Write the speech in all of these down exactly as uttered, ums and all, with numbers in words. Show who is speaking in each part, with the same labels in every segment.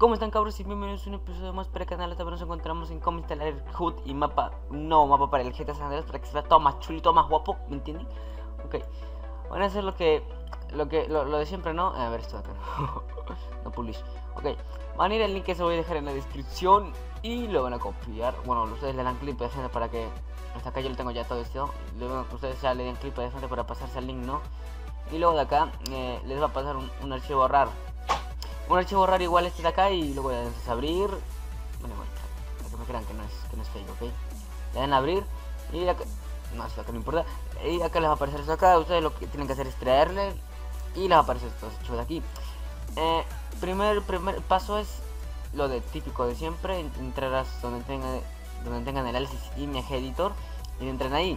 Speaker 1: ¿Cómo están, cabros? Y bienvenidos a un episodio más para el canal. Esta vez nos encontramos en cómo instalar el H U D y mapa, un nuevo mapa para el G T A San Andreas, para que se vea todo más chulo y todo más guapo, ¿me entienden? Ok, van a hacer lo que, lo que, lo, lo de siempre, ¿no? A ver, esto de acá, no publish. Ok, van a ir al link que se voy a dejar en la descripción y lo van a copiar. Bueno, ustedes le dan clic de frente para que, hasta acá yo lo tengo ya todo esto. Luego ustedes ya le dan clic de frente para pasarse al link, ¿no? Y luego de acá eh, les va a pasar un, un archivo RAR. Un archivo RAR igual este de acá y luego le dan a abrir. Bueno, bueno, para que me crean que no es, que no es fake, ¿ok? Le dan a abrir y acá, no, esto acá no importa. Y acá les va a aparecer esto acá. Ustedes lo que tienen que hacer es traerle y les va a aparecer estos archivos de aquí. Eh, primer, primer paso es lo de típico de siempre. Entrarás donde tengan, donde tengan el Alice Image Editor y entren ahí.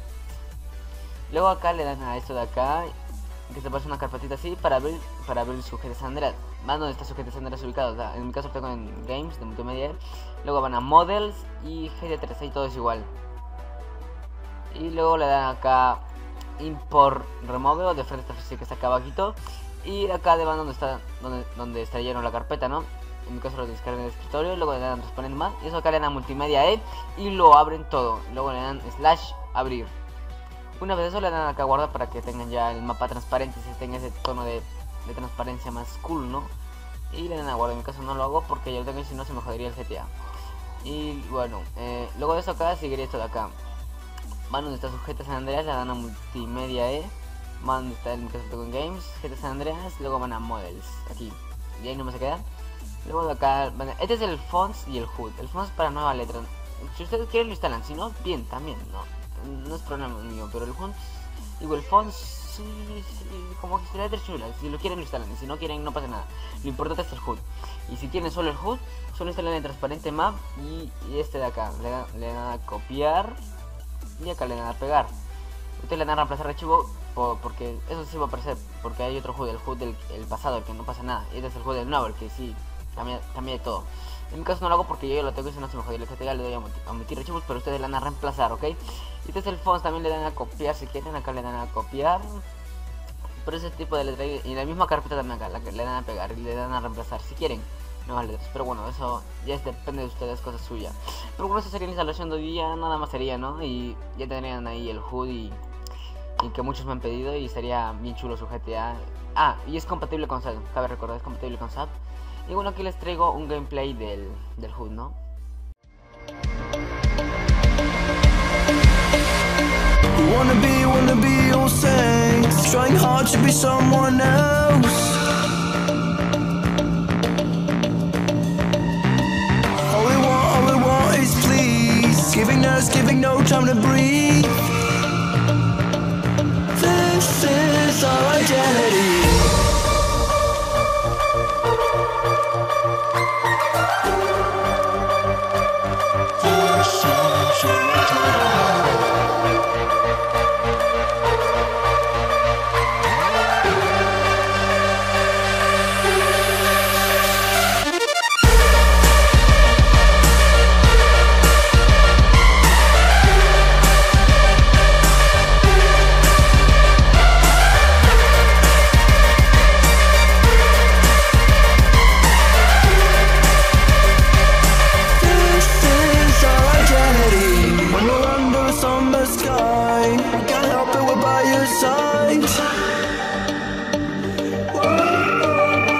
Speaker 1: Luego acá le dan a esto de acá, que se pasa una carpetita así para abrir, para abrir su G T A San Andreas. Van donde está su G T A San Andreas ubicado. O sea, en mi caso tengo en Games de multimedia. Luego van a Models y G T A tres, ahí todo es igual. Y luego le dan acá Import Remove, o de frente está que está acá abajito. Y acá de van donde está, donde, donde está lleno la carpeta, ¿no? En mi caso lo descargan en el escritorio. Luego le dan transparente más. Y eso acá le dan a multimedia E y lo abren todo. Luego le dan slash abrir. Una vez eso le dan acá a guardar para que tengan ya el mapa transparente, si tenga ese tono de, de transparencia más cool, ¿no? Y le dan a guardar. En mi caso no lo hago porque ya lo tengo y si no se me jodería el G T A. Y bueno, eh, luego de eso acá seguiría esto de acá. Van donde está su G T A San Andreas, le dan a multimedia E. Van donde está, en mi caso tengo en Games, G T A San Andreas, luego van a Models, aquí. Y ahí no me se queda. Luego de acá, van a, este es el Fonts y el H U D. El Fonts es para nueva letra. Si ustedes quieren lo instalan, si no, bien, también, no. No es problema mío, pero el fonts, digo, el fonts, sí, sí, como que será de chula. Si lo quieren, lo instalan. Y si no quieren, no pasa nada. Lo importante es el H U D. Y si quieren solo el H U D, solo instalan el transparente map y, y este de acá. Le dan, le dan a copiar y acá le dan a pegar. Ustedes le dan a reemplazar archivo por, porque eso sí va a aparecer. Porque hay otro H U D, el H U D del el pasado, el que no pasa nada. Y este es el H U D del nuevo, el que sí cambia, cambia de todo. En mi caso no lo hago porque yo ya lo tengo y si no se me jodió el G T A, le doy a omitir archivos, pero ustedes le dan a reemplazar, ¿ok? Y este es el fonts, también le dan a copiar si quieren, acá le dan a copiar. Pero ese tipo de letra, y la misma carpeta también acá, la que le dan a pegar y le dan a reemplazar si quieren nuevas letras. Pero bueno, eso ya es, depende de ustedes, cosa suya. Pero bueno, esa sería la instalación de hoy día, nada más sería, ¿no? Y ya tendrían ahí el H U D y, y que muchos me han pedido y sería bien chulo su G T A. Ah, y es compatible con S A T, cabe recordar, es compatible con S A T. Y bueno, aquí les traigo un gameplay del, del H U D, ¿no?
Speaker 2: Wanna be, wanna be all saints, trying hard to be someone else. All we want, all we want is please, giving us, giving no time to breathe. This is our identity.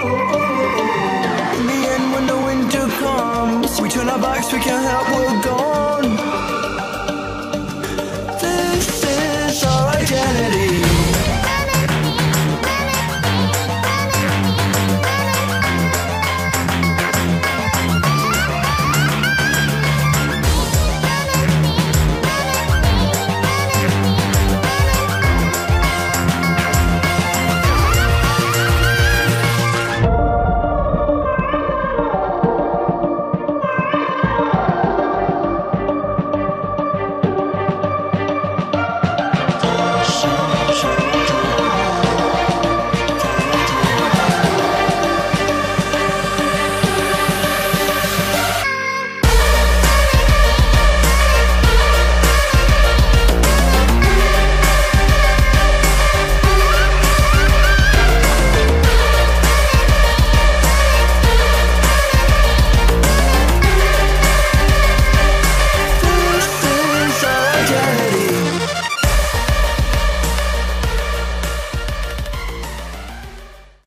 Speaker 2: We turn our backs, we can't help, we're gone.